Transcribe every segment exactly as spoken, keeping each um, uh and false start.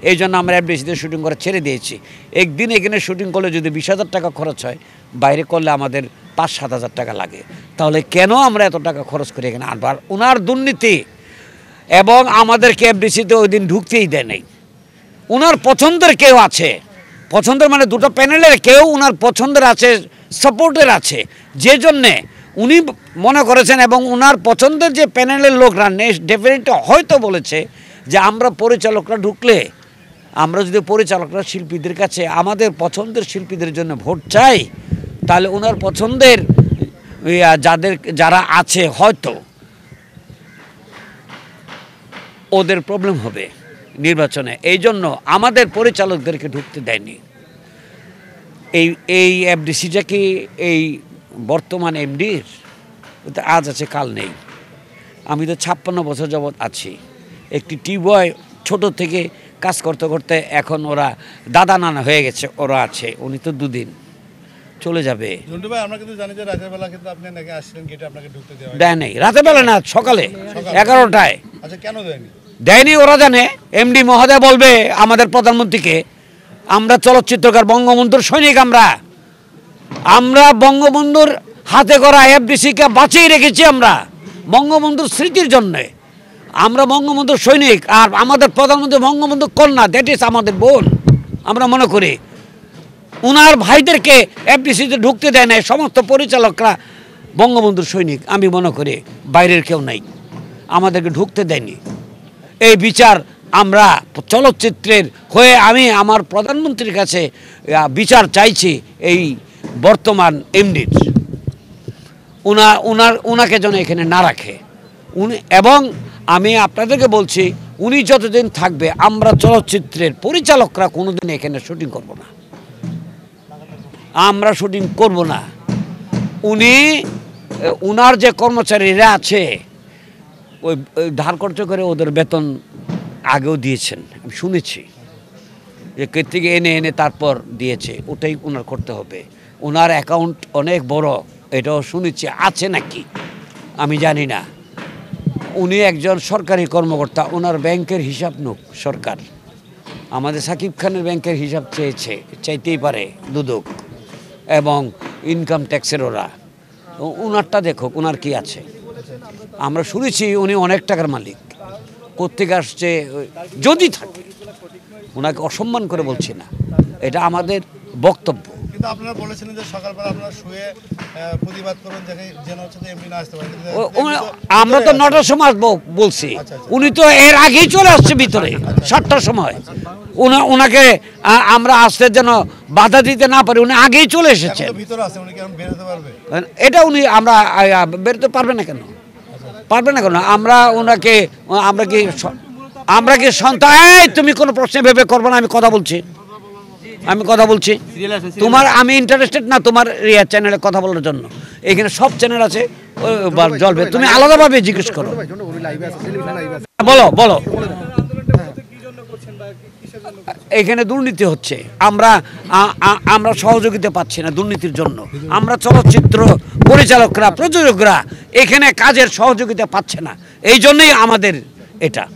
এই জন্য আমরা এফডিসিতে শুটিং করে ছেড়ে দিয়েছি। একদিন এখানে শুটিং করলে যদি বিশ হাজার টাকা খরচ হয়, বাইরে করলে আমাদের পাঁচ সাত হাজার টাকা লাগে। তাহলে কেন আমরা এত টাকা খরচ করি এখানে? আর ওনার দুর্নীতি, এবং আমাদেরকে এফডিসিতে ওই দিন ঢুকতেই দেয় নাই। ওনার পছন্দের কেউ আছে, পছন্দের মানে দুটো প্যানেলের কেউ ওনার পছন্দের আছে, সাপোর্টের আছে, যে জন্যে উনি মনে করেছেন, এবং ওনার পছন্দের যে প্যানেলের লোকরা ডেফিনেটলি হয়তো বলেছে যে আমরা পরিচালকরা ঢুকলে, আমরা যদি পরিচালকরা শিল্পীদের কাছে আমাদের পছন্দের শিল্পীদের জন্য ভোট চাই, তাহলে ওনার পছন্দের যাদের যারা আছে হয়তো ওদের প্রবলেম হবে নির্বাচনে। এই জন্য আমাদের পরিচালকদেরকে ঢুকতে দেয়নি। এই এই এফডিসিটা কি এই বর্তমান এমডির আজ আছে কাল নেই। আমি তো ছাপ্পান্ন বছর যাবৎ আছি। একটি টি বয় ছোটো থেকে কাজ করতে করতে এখন ওরা দাদা নানা হয়ে গেছে, ওরা আছে। উনি তো দুদিন চলে যাবে। দেয় নেই, রাতের বেলা না, সকালে এগারোটায়। দেয়নি, ওরা জানে। এমডি মহোদয় বলবে আমাদের প্রধানমন্ত্রীকে, আমরা চলচ্চিত্রকার, বঙ্গবন্ধুর সৈনিক, আমরা আমরা বঙ্গবন্ধুর হাতে করা এফডিসিকে বাঁচিয়ে রেখেছি আমরা বঙ্গবন্ধুর স্মৃতির জন্যে। আমরা বঙ্গবন্ধুর সৈনিক, আর আমাদের প্রধানমন্ত্রী বঙ্গবন্ধুর কন্যা, দ্যাট ইজ আমাদের বোন। আমরা মনে করি উনার ভাইদেরকে এফডিসিতে ঢুকতে দেয় না। সমস্ত পরিচালকরা বঙ্গবন্ধুর সৈনিক, আমি মনে করি বাইরের কেউ নাই, আমাদেরকে ঢুকতে দেয়নি। এই বিচার আমরা চলচ্চিত্রের হয়ে আমি আমার প্রধানমন্ত্রীর কাছে বিচার চাইছি এই বর্তমান এমডির। উনা উনার উনাকে যেন এখানে না রাখে উনি। এবং আমি আপনাদেরকে বলছি, উনি যতদিন থাকবে আমরা চলচ্চিত্রের পরিচালকরা কোনোদিন এখানে শুটিং করব না, আমরা শুটিং করব না। উনি উনার যে কর্মচারীরা আছে ওই ধার খরচ করে ওদের বেতন আগেও দিয়েছেন, আমি শুনেছি যে কে থেকে এনে এনে তারপর দিয়েছে। ওটাই ওনার করতে হবে। ওনার অ্যাকাউন্ট অনেক বড়, এটাও শুনেছি, আছে নাকি আমি জানি না। উনি একজন সরকারি কর্মকর্তা, ওনার ব্যাংকের হিসাব নুক সরকার। আমাদের সাকিব খানের ব্যাংকের হিসাব চেয়েছে, চাইতেই পারে দুদক এবং ইনকাম ট্যাক্সের ওরা। ওনারটা দেখো, ওনার কি আছে। আমরা শুনেছি উনি অনেক টাকার মালিক, কোত্থেকে আসছে যদি থাকে। ওনাকে অসম্মান করে বলছি না, এটা আমাদের বক্তব্য। কিন্তু আপনারা বলেছিলেন যে সকালবেলা আপনারা শুয়ে প্রতিবাদ করুন, যেন হচ্ছে এমপি না আসতে পারে। আমরা তো নটার সময় বলছি, উনি তো এর আগেই চলে আসছে ভিতরে সাতটার সময়। ওনাকে আমরা আসতে যেন বাধা দিতে না পারি, উনি আগেই চলে এসেছেন। এটা উনি আমরা বেরোতে পারবে না কেন, পারবে না কেন? আমরা ওনাকে আমরা কি আমরা কি সন্তান? তুমি কোনো প্রশ্নে ভেবে করবো না, আমি কথা বলছি, আমি কথা বলছি। তোমার আমি ইন্টারেস্টেড না তোমার রিয়া চ্যানেলে কথা বলার জন্য। এখানে সব চ্যানেল আছে, জ্বলবে। তুমি আলাদাভাবে জিজ্ঞেস করো, বলো বলো। এখানে দুর্নীতি হচ্ছে, আমরা আমরা সহযোগিতা পাচ্ছি না দুর্নীতির জন্য। আমরা চলচ্চিত্র পরিচালকরা, প্রযোজকরা এখানে কাজের সহযোগিতা পাচ্ছে না, এই জন্যই আমাদের এটা।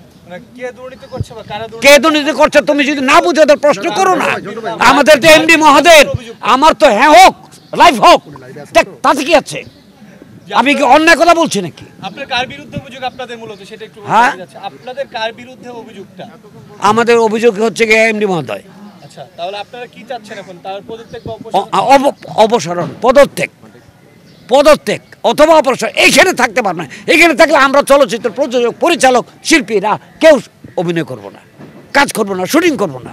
কে দুর্নীতি করছে তুমি যদি না বুঝে ওদের প্রশ্ন করো না। আমাদের তো এমডি মহোদয়, আমার তো হ্যাঁ হোক, লাইফ হোক, তাতে কি আছে? আমি কি অন্যায় কথা বলছি নাকি? আপনার কার বিরুদ্ধে অভিযোগ আপনাদের মূলত সেটা একটু বলতে যাচ্ছে। আপনাদের কার বিরুদ্ধে অভিযোগটা? আমাদের অভিযোগ হচ্ছে কি এমডি মহোদয়। আচ্ছা, তাহলে আপনারা কি চাচ্ছেন এখন? তার পদত্যাগ বা অপসারণ? পদত্যাগ, পদত্যাগ অথবা অপসারণ। এইখানে থাকতে পারবে না। এখানে থাকলে আমরা চলচ্চিত্র প্রযোজক, পরিচালক, শিল্পীরা কেউ অভিনয় করব না, কাজ করব না, শুটিং করব না।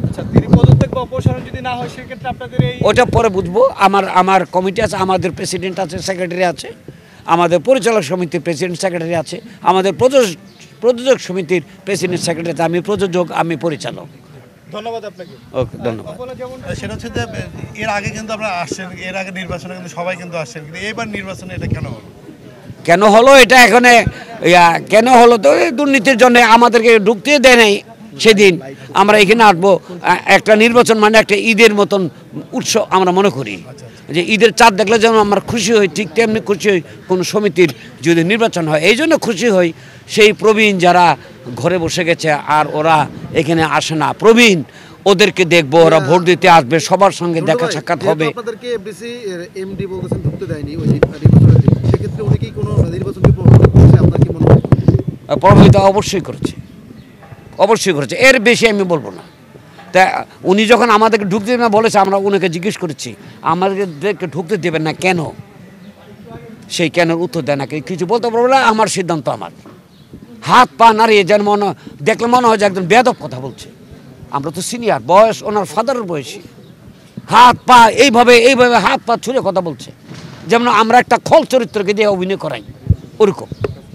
ওটা পরে বুঝবো। আমার আমার কমিটি আছে, আমাদের প্রেসিডেন্ট আছে, সেক্রেটারি আছে, আমাদের পরিচালক সমিতির প্রেসিডেন্ট সেক্রেটারি আছে, আমাদের প্রযোজক প্রযোজক সমিতির প্রেসিডেন্ট সেক্রেটারি আছে। আমি প্রযোজক, আমি পরিচালক। ধন্যবাদ আপনাকে। ওকে, ধন্যবাদ। সেটা হচ্ছে যে এর আগে কিন্তু আপনারা আসছেন, এর আগে নির্বাচনে কিন্তু সবাই কিন্তু আসছেন, কিন্তু এবার নির্বাচনে এটা কেন হলো? কেন হলো এটা এখানে কেন হলো? তো দুর্নীতির জন্য আমাদেরকে ঢুকতে দেয় নাই। সেদিন আমরা এখানে আসবো, একটা নির্বাচন মানে একটা ঈদের মতন উৎসব আমরা মনে করি। যে ঈদের চাঁদ দেখলে যেমন আমরা খুশি হই, ঠিক তেমনি খুশি হই কোনো সমিতির যদি নির্বাচন হয়। এই জন্য খুশি হই সেই প্রবীণ যারা ঘরে বসে গেছে আর ওরা এখানে আসে না, প্রবীণ ওদেরকে দেখবো, ওরা ভোট দিতে আসবে, সবার সঙ্গে দেখা সাক্ষাৎ হবে। আপনাদেরকে এফডিসি এমডি বলতেছেন ঢুকতে দেয়নি ওই নির্বাচনের দিন, সেক্ষেত্রে উনি কি কোনো নির্বাচনকে প্রভাবিত করেছে আপনার কি মনে হয়? প্রভাবিত অবশ্যই করেছে, অবশ্যই করেছে, এর বেশি আমি বলবো না। তা উনি যখন আমাদেরকে ঢুকতে দেবেন না বলেছে, আমরা ওনাকে জিজ্ঞেস করেছি আমাদেরকে ঢুকতে দেবেন না কেন, সেই কেনের উত্তর দেয় না, কিছু বলতে পারবো না, আমার সিদ্ধান্ত আমার। হাত পা নাড়িয়ে যেন মনে দেখলে মনে হয় যে একদম বেয়াদব কথা বলছে। আমরা তো সিনিয়র, বয়স ওনার ফাদারের বয়সী, হাত পা এইভাবে এইভাবে হাত পা ছুঁড়ে কথা বলছে, যেমন আমরা একটা খল চরিত্রকে দিয়ে অভিনয় করাই ওরকম।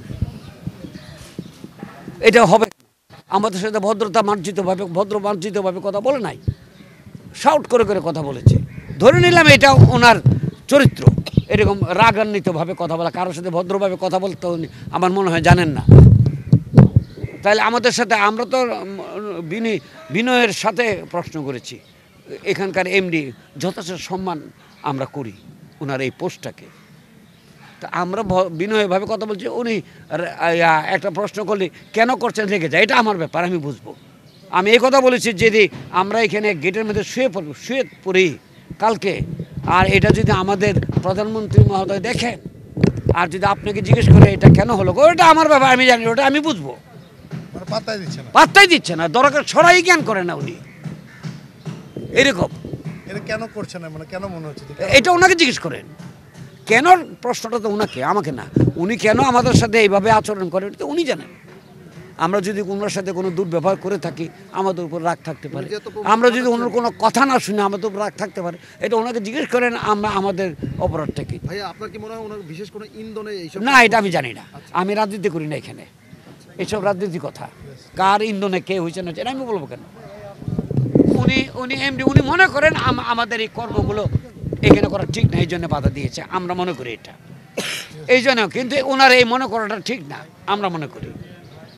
এটা হবে আমাদের সাথে ভদ্রতা মার্জিতভাবে ভদ্র মার্জিতভাবে কথা বলে নাই, শাউট করে করে কথা বলেছে। ধরে নিলাম এটা ওনার চরিত্র, এরকম রাগান্বিতভাবে কথা বলা, কারোর সাথে ভদ্রভাবে কথা বলতে আমার মনে হয় জানেন না। তাহলে আমাদের সাথে আমরা তো বিনয়ের সাথে প্রশ্ন করেছি, এখানকার এমডি যথেষ্ট সম্মান আমরা করি ওনার এই পোস্টটাকে। তা আমরা বিনয়ভাবে কথা বলছি, উনি একটা প্রশ্ন করলে কেন করছেন রেখে যায়, এটা আমার ব্যাপার, আমি বুঝবো। আমি এই কথা বলেছি যদি আমরা এখানে গেটের মধ্যে শুয়ে পড়ব শুয়ে পড়ি কালকে, আর এটা যদি আমাদের প্রধানমন্ত্রী মহোদয় দেখেন আর যদি আপনাকে জিজ্ঞেস করে এটা কেন হলো, ওটা আমার ব্যাপার, আমি জানি, ওটা আমি বুঝবো। পাত্তাই দিচ্ছে না, পাত্তাই দিচ্ছে না, দরকার ছড়াই জ্ঞান করে না উনি এরকম। এটা কেন করছে না, মানে কেন মনে হচ্ছে এটা ওনাকে জিজ্ঞেস করেন, কেন প্রশ্নটা তো ওনাকে, আমাকে না। উনি কেন আমাদের সাথে এইভাবে আচরণ করেন তো উনি জানেন। আমরা যদি ওনার সাথে কোনো দুর্ব্যবহার করে থাকি আমাদের উপর রাগ থাকতে পারে, আমরা যদি ওনার কোনো কথা না শুনে আমাদের উপর রাগ থাকতে পারে, এটা ওনাকে জিজ্ঞেস করেন আমরা আমাদের অপরাধটা কি। ভাইয়া আপনার কি মনে হয় ওনার বিশেষ কোনো ইন্ধনে এইসব? না, এটা আমি জানি না, আমি রাজনীতি করি না এখানে, এইসব রাজনীতি কথা কার ইন্ধনে কে হয়েছে না এটা আমি বলবো কেন। উনি উনি এমডি উনি মনে করেন আমাদের এই কর্মগুলো এখানে করা ঠিক না, এই জন্য বাধা দিয়েছে, আমরা মনে করি এটা এই জন্য। কিন্তু ওনার এই মনে করাটা ঠিক না আমরা মনে করি।